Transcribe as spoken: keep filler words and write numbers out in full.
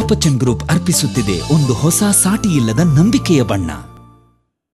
Gold Bachchan group ಅರ್ಪಿಸುತ್ತಿದೆ ಒಂದು ಹೊಸ ಸಾಟಿಯಿಲ್ಲದ ನಂಬಿಕೆಯ ಬಣ್ಣ.